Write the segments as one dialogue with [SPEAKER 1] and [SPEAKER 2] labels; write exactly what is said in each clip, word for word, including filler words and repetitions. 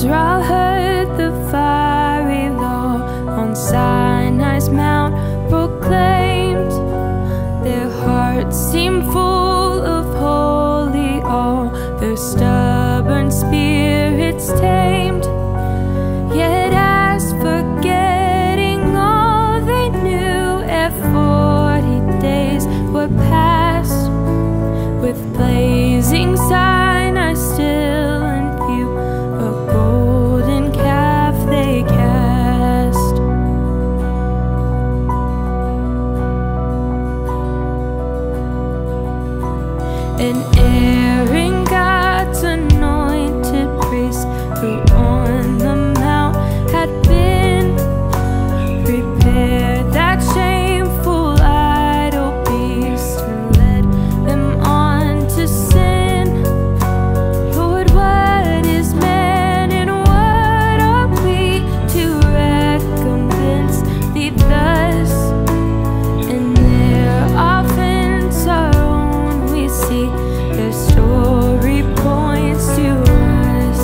[SPEAKER 1] Israel heard the fiery law on Sinai's mount proclaimed, their hearts seemed full of holy awe, their stubborn spirits tamed. Yet as forgetting all they knew, ere forty days were past, with blazing Sinai still in view, a golden calf they cast. And Aaron, God's anointed priest, who on the mount had been, prepared that shameful idol beast and led them on to sin. Lord, what is man and what are we to recompense thee thus? And their offense our own we see, their story points to us.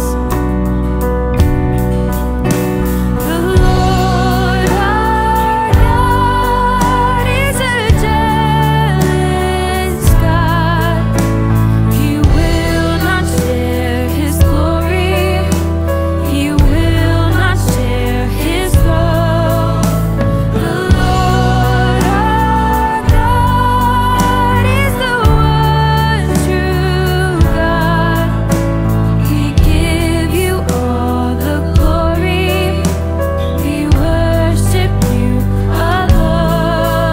[SPEAKER 1] The Lord our God is a jealous God. He will not share his glory. He will not share his love. The Lord our God is the one true God. We give you all the glory. We worship you alone.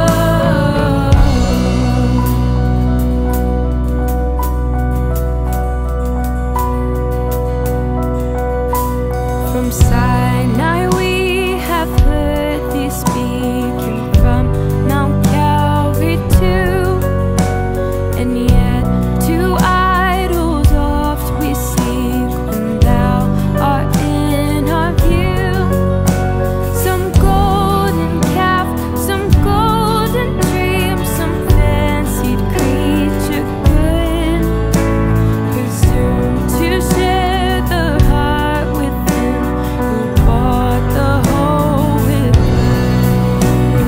[SPEAKER 1] From Sinai we have heard thee speaking, from Mount Calvary too, and yet to idols oft we seek when thou art in our view. Some golden calf, some golden dream, some fancied creature good, presume to share the heart with him who bought the whole with blood.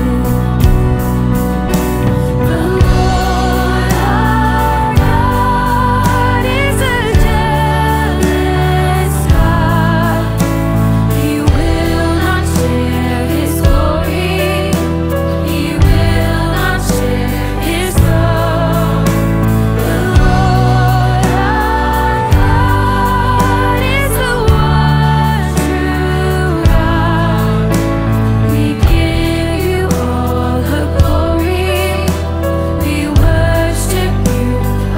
[SPEAKER 1] The Lord our God is a jealous God. He will not share his glory. He will not share his love. The Lord our God is the one true God. We give you all the glory. We worship you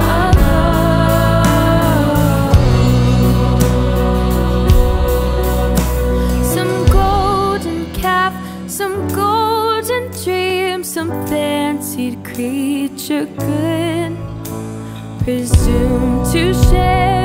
[SPEAKER 1] alone. Some golden calf, some golden dream, some fancied creature good, presume to share